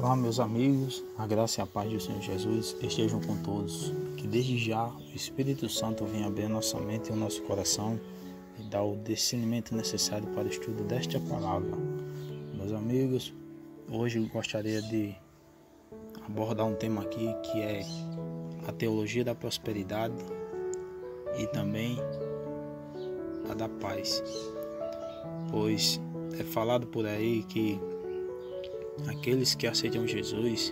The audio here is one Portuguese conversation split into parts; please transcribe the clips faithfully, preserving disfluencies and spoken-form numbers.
Olá, meus amigos, a graça e a paz do Senhor Jesus estejam com todos. Que desde já o Espírito Santo venha abrir a nossa mente e o nosso coração e dar o discernimento necessário para o estudo desta palavra. Meus amigos, hoje eu gostaria de abordar um tema aqui que é a teologia da prosperidade e também a da paz. Pois é falado por aí que aqueles que aceitam Jesus,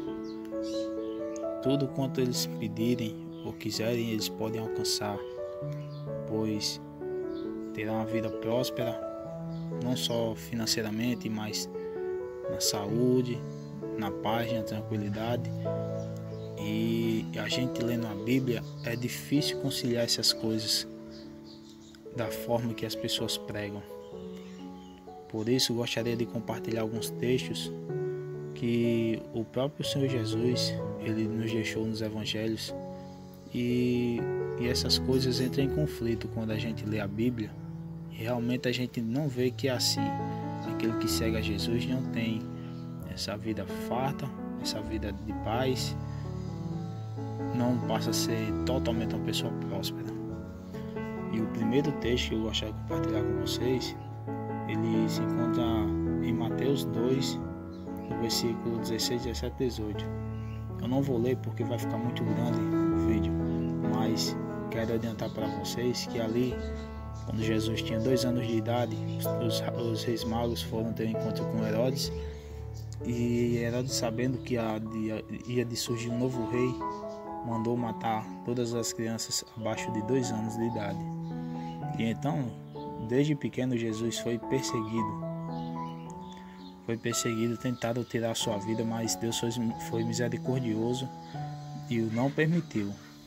tudo quanto eles pedirem ou quiserem, eles podem alcançar, pois terão uma vida próspera, não só financeiramente, mas na saúde, na paz, na tranquilidade. E a gente lendo a Bíblia, é difícil conciliar essas coisas da forma que as pessoas pregam. Por isso, gostaria de compartilhar alguns textos que o próprio Senhor Jesus ele nos deixou nos evangelhos, e, e essas coisas entram em conflito quando a gente lê a Bíblia, e realmente a gente não vê que é assim. Aquele que segue a Jesus não tem essa vida farta, essa vida de paz, não passa a ser totalmente uma pessoa próspera. E o primeiro texto que eu gostaria de compartilhar com vocês, ele se encontra em Mateus dois, no versículo dezesseis, dezessete e dezoito. Eu não vou ler porque vai ficar muito grande o vídeo, mas quero adiantar para vocês que ali, quando Jesus tinha dois anos de idade, os, os reis magos foram ter um encontro com Herodes, e Herodes, sabendo que ia, ia de surgir um novo rei, mandou matar todas as crianças abaixo de dois anos de idade. E então, desde pequeno, Jesus foi perseguido. Foi perseguido, tentaram tirar a sua vida, mas Deus foi misericordioso e o não permitiu.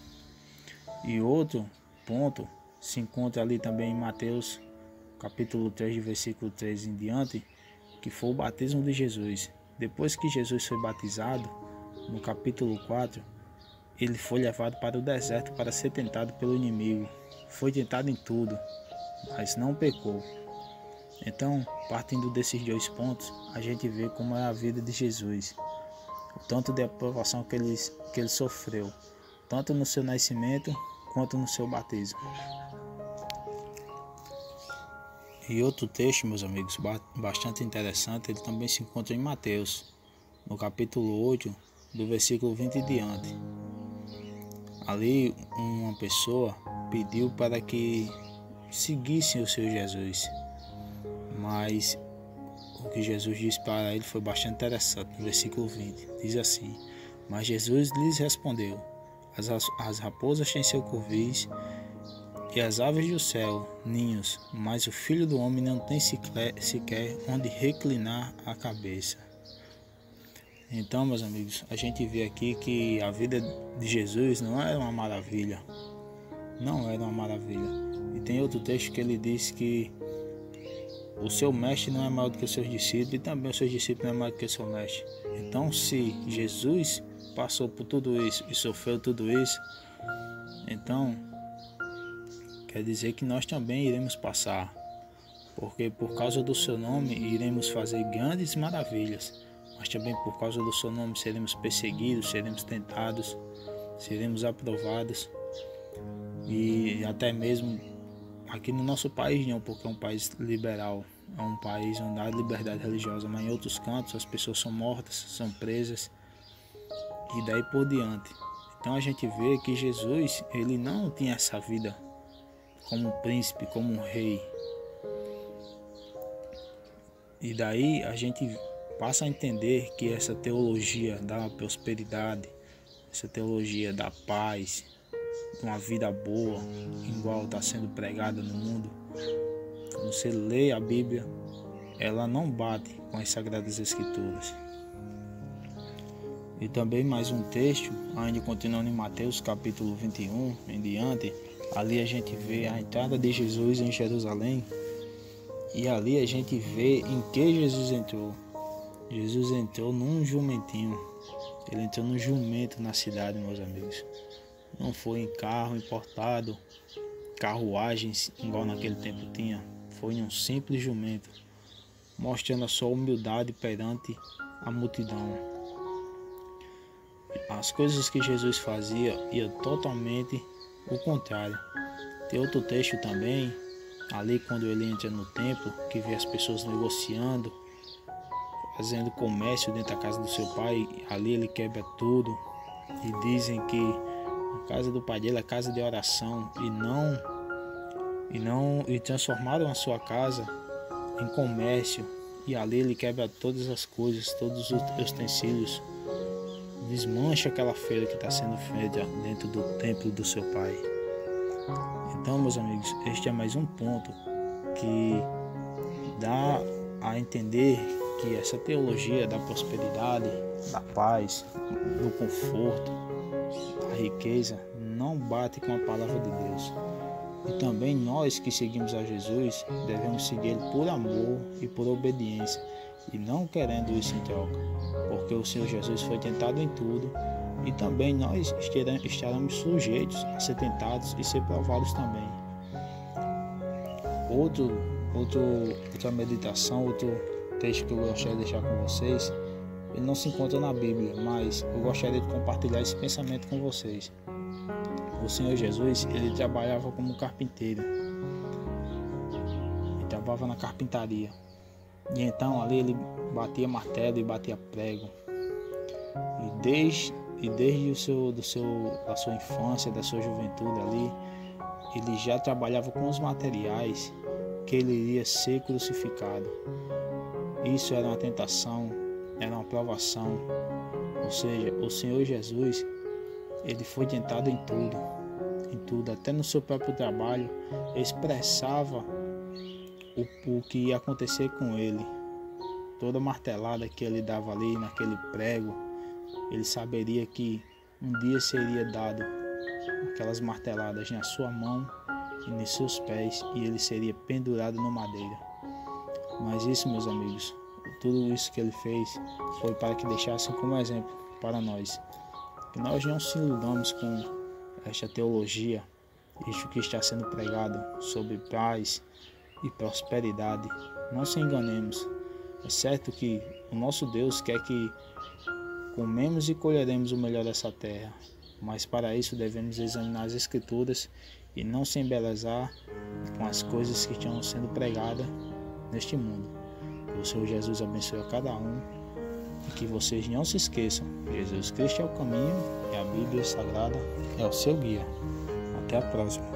E outro ponto se encontra ali também em Mateus, capítulo três, de versículo treze em diante, que foi o batismo de Jesus. Depois que Jesus foi batizado, no capítulo quatro, ele foi levado para o deserto para ser tentado pelo inimigo. Foi tentado em tudo, mas não pecou. Então, partindo desses dois pontos, a gente vê como é a vida de Jesus, o tanto de aprovação que ele, que ele sofreu, tanto no seu nascimento quanto no seu batismo. E outro texto, meus amigos, bastante interessante, ele também se encontra em Mateus, no capítulo oito, do versículo vinte em diante. Ali, uma pessoa pediu para que seguissem o Senhor Jesus, mas o que Jesus disse para ele foi bastante interessante. No versículo vinte diz assim: mas Jesus lhes respondeu: as, as raposas têm seu covis e as aves do céu ninhos, mas o Filho do Homem não tem sequer, sequer onde reclinar a cabeça. Então, meus amigos, a gente vê aqui que a vida de Jesus não era uma maravilha, não era uma maravilha. E tem outro texto que ele diz que o seu mestre não é maior do que os seus discípulos, e também os seus discípulos não é maior do que o seu mestre. Então, se Jesus passou por tudo isso e sofreu tudo isso, então quer dizer que nós também iremos passar, porque por causa do seu nome iremos fazer grandes maravilhas, mas também por causa do seu nome seremos perseguidos, seremos tentados, seremos aprovados, e até mesmo aqui no nosso país não, porque é um país liberal, é um país onde há liberdade religiosa, mas em outros cantos as pessoas são mortas, são presas e daí por diante. Então a gente vê que Jesus, ele não tinha essa vida como um príncipe, como um rei. E daí a gente passa a entender que essa teologia da prosperidade, essa teologia da paz, uma vida boa, igual está sendo pregada no mundo, quando você lê a Bíblia, ela não bate com as Sagradas Escrituras. E também mais um texto, ainda continuando em Mateus capítulo vinte e um em diante, ali a gente vê a entrada de Jesus em Jerusalém, e ali a gente vê em que Jesus entrou. Jesus entrou num jumentinho, ele entrou num jumento na cidade, meus amigos. Não foi em carro importado, carruagens igual naquele tempo tinha, foi em um simples jumento, mostrando a sua humildade perante a multidão. as coisas que Jesus fazia ia totalmente o contrário. Tem outro texto também, ali quando ele entra no templo, que vê as pessoas negociando, fazendo comércio dentro da casa do seu pai, ali ele quebra tudo e dizem que a casa do pai dele é casa de oração e não e não e transformaram a sua casa em comércio, e ali ele quebra todas as coisas, todos os utensílios, desmancha aquela feira que está sendo feita dentro do templo do seu pai. Então, meus amigos, este é mais um ponto que dá a entender que essa teologia da prosperidade, da paz, do conforto, da riqueza não bate com a palavra de Deus. E também nós que seguimos a Jesus devemos seguir por amor e por obediência, e não querendo isso em troca, porque o Senhor Jesus foi tentado em tudo, e também nós estaremos sujeitos a ser tentados e ser provados também. Outro, outro, outra meditação, outro texto que eu gostaria de deixar com vocês, ele não se encontra na Bíblia, mas eu gostaria de compartilhar esse pensamento com vocês. O Senhor Jesus, ele trabalhava como carpinteiro, ele trabalhava na carpintaria, e então ali ele batia martelo e batia prego, e desde, e desde o seu, do seu, da sua infância, da sua juventude ali, ele já trabalhava com os materiais que ele iria ser crucificado. Isso era uma tentação, era uma provação, ou seja, o Senhor Jesus, ele foi tentado em tudo, em tudo, até no seu próprio trabalho, expressava o, o que ia acontecer com ele. Toda martelada que ele dava ali naquele prego, ele saberia que um dia seria dado aquelas marteladas na sua mão e nos seus pés, e ele seria pendurado no madeira. Mas isso, meus amigos, tudo isso que ele fez foi para que deixassem como exemplo para nós, que nós não se iludamos com esta teologia, isto que está sendo pregado sobre paz e prosperidade. Não se enganemos. É certo que o nosso Deus quer que comemos e colheremos o melhor dessa terra, mas para isso devemos examinar as Escrituras e não se embelezar com as coisas que estão sendo pregadas neste mundo. Que o Senhor Jesus abençoe a cada um, e que vocês não se esqueçam, Jesus Cristo é o caminho e a Bíblia Sagrada é o seu guia. Até a próxima.